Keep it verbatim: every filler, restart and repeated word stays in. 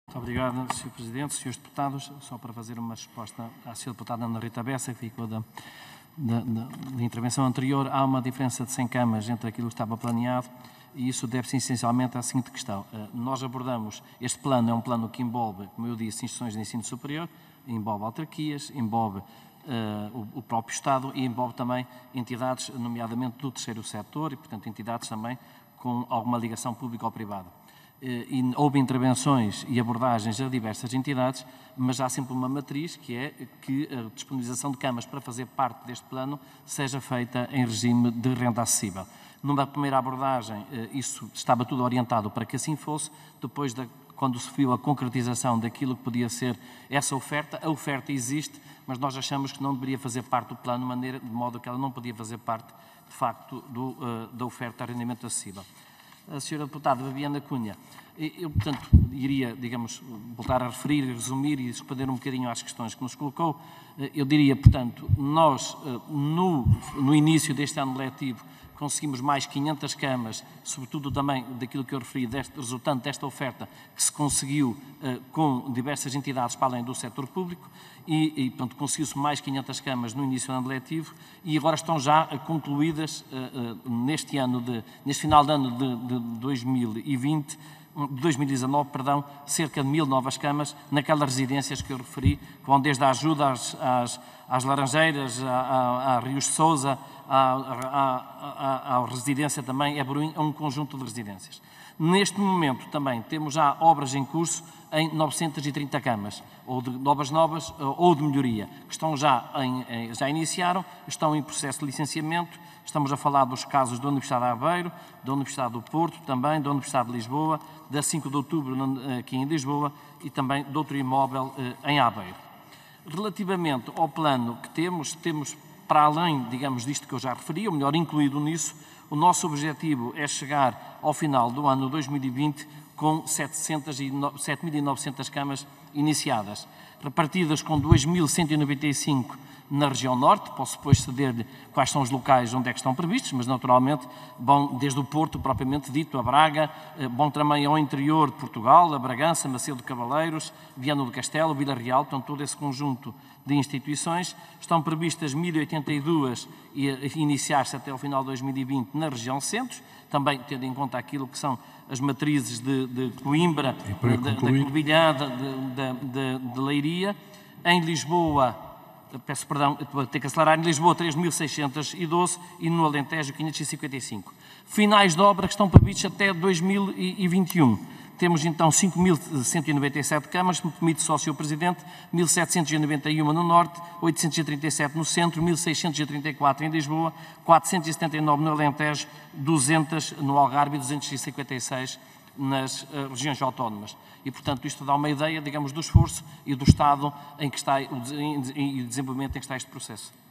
Muito obrigado, senhor Presidente. senhores Deputados, só para fazer uma resposta à senhora Deputada Ana Rita Bessa, que ficou da, da, da, da intervenção anterior, há uma diferença de cem camas entre aquilo que estava planeado e isso deve-se essencialmente à seguinte questão. Uh, nós abordamos, este plano é um plano que envolve, como eu disse, instituições de ensino superior, envolve autarquias, envolve uh, o, o próprio Estado e envolve também entidades, nomeadamente do terceiro setor e, portanto, entidades também com alguma ligação pública ou privada. E houve intervenções e abordagens a diversas entidades, mas há sempre uma matriz que é que a disponibilização de camas para fazer parte deste plano seja feita em regime de renda acessível. Numa primeira abordagem, isso estava tudo orientado para que assim fosse, depois, da, quando se viu a concretização daquilo que podia ser essa oferta, a oferta existe, mas nós achamos que não deveria fazer parte do plano, de, maneira, de modo que ela não podia fazer parte, de facto, do, da oferta de arrendamento acessível. A senhora Deputada Viviana Cunha, eu, portanto, iria, digamos, voltar a referir, resumir e responder um bocadinho às questões que nos colocou. Eu diria, portanto, nós, no, no início deste ano letivo, conseguimos mais quinhentas camas, sobretudo também daquilo que eu referi, deste, resultante desta oferta, que se conseguiu uh, com diversas entidades para além do setor público, e, e portanto, conseguiu-se mais quinhentas camas no início do ano letivo, e agora estão já uh, concluídas uh, uh, neste ano, de, neste final de ano de, de dois mil e vinte, de dois mil e dezanove, perdão, cerca de mil novas camas naquelas residências que eu referi, que vão desde a ajuda às, às, às Laranjeiras, a, a, a Rios de Sousa, à, à, à, à residência também, é um conjunto de residências. Neste momento também temos já obras em curso em novecentas e trinta camas, ou de obras novas ou de melhoria, que estão já, em, já iniciaram, estão em processo de licenciamento. Estamos a falar dos casos da Universidade de Aveiro, da Universidade do Porto, também da Universidade de Lisboa, da cinco de outubro aqui em Lisboa e também de outro imóvel em Aveiro. Relativamente ao plano que temos, temos para além, digamos, disto que eu já referi, ou melhor, incluído nisso, o nosso objetivo é chegar ao final do ano dois mil e vinte com sete mil e novecentas camas iniciadas, repartidas com dois mil cento e noventa e cinco na região norte. Posso depois ceder-lhe quais são os locais onde é que estão previstos, mas naturalmente vão desde o Porto, propriamente dito, a Braga, vão também ao interior de Portugal, a Bragança, Macedo de Cavaleiros, Viana do Castelo, Vila Real, portanto todo esse conjunto de instituições. Estão previstas mil e oitenta e duas e iniciar-se até ao final de dois mil e vinte na região centros, também tendo em conta aquilo que são as matrizes de, de Coimbra, da Covilhã, de, de, de, de Leiria. Em Lisboa, peço perdão, vou ter que acelerar, em Lisboa três mil seiscentos e doze e no Alentejo quinhentos e cinquenta e cinco. Finais de obra que estão previstos até dois mil e vinte e um. Temos então cinco mil cento e noventa e sete camas, me permite só, senhor Presidente, mil setecentos e noventa e uma no Norte, oitocentos e trinta e sete no Centro, mil seiscentos e trinta e quatro em Lisboa, quatrocentos e setenta e nove no Alentejo, duzentas no Algarve e duzentos e cinquenta e seis nas uh, regiões autónomas. E, portanto, isto dá uma ideia, digamos, do esforço e do estado em que está o desenvolvimento em que está este processo.